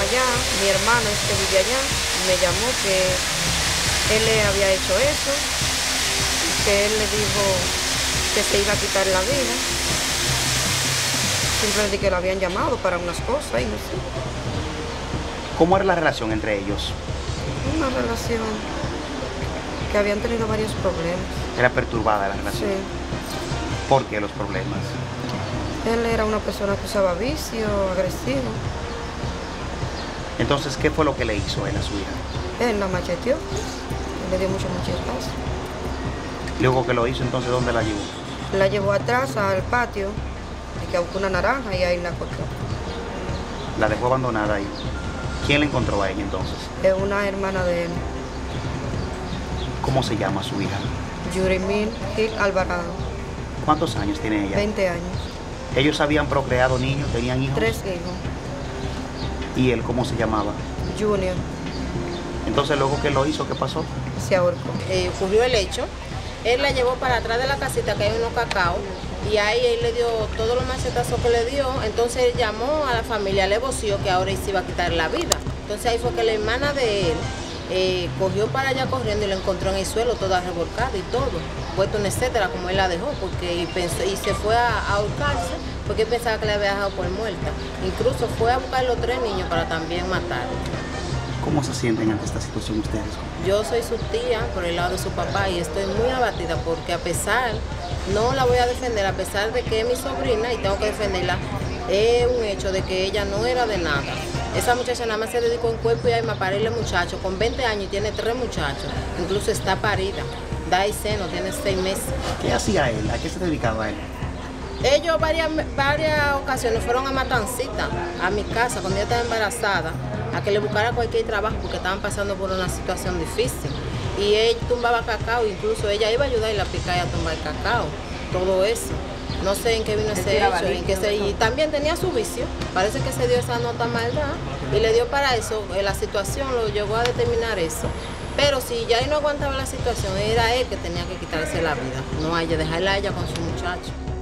allá, mi hermano que vive allá, me llamó que él le había hecho eso, y que él le dijo que se iba a quitar la vida. Simplemente que lo habían llamado para unas cosas y no sé. ¿Cómo era la relación entre ellos? Una relación que habían tenido varios problemas. ¿Era perturbada la relación? Sí. ¿Por qué los problemas? Él era una persona que usaba vicio, agresivo. Entonces, ¿qué fue lo que le hizo él a su hija? Él la macheteó, le dio muchos machetazos. Luego que lo hizo, entonces, ¿dónde la llevó? La llevó atrás al patio, y que buscó una naranja y ahí la cortó. La dejó abandonada ahí. ¿Quién la encontró a ella entonces? Es una hermana de él, ¿Cómo se llama su hija? Yurimil Gil Alvarado, ¿Cuántos años tiene ella? 20 años, ¿Ellos habían procreado niños? ¿Tenían hijos? 3 hijos, ¿Y él cómo se llamaba? Junior, Entonces, luego que lo hizo, ¿qué pasó? se ahorcó. Ocurrió el hecho, él la llevó para atrás de la casita que hay unos cacao y ahí él le dio todos los machetazos que le dio, entonces él llamó a la familia, le voció que ahora se iba a quitar la vida. Entonces ahí fue que la hermana de él cogió para allá corriendo y lo encontró en el suelo toda revolcada y todo, puesto en etcétera, como él la dejó, porque y se fue a ahorcarse porque él pensaba que le había dejado por muerta. Incluso fue a buscar los 3 niños para también matarlo. ¿Cómo se sienten ante esta situación ustedes? Yo soy su tía por el lado de su papá y estoy muy abatida porque a pesar, no la voy a defender, a pesar de que es mi sobrina y tengo que defenderla, es un hecho de que ella no era de nada. Esa muchacha nada más se dedicó en cuerpo y alma a parirle muchachos, con 20 años y tiene 3 muchachos, incluso está parida, da y seno, tiene 6 meses. ¿Qué hacía él? ¿A qué se dedicaba él? Ellos varias ocasiones fueron a Matancita, a mi casa, cuando ella estaba embarazada, a que le buscara cualquier trabajo porque estaban pasando por una situación difícil. Y él tumbaba cacao, incluso ella iba a ayudarle a picar y a tumbar el cacao, todo eso. No sé en qué vino ese hecho, y también tenía su vicio, parece que se dio esa nota maldad y le dio para eso, la situación lo llevó a determinar eso. Pero si ya él no aguantaba la situación, era él que tenía que quitarse la vida, no a ella, dejarla a ella con su muchacho.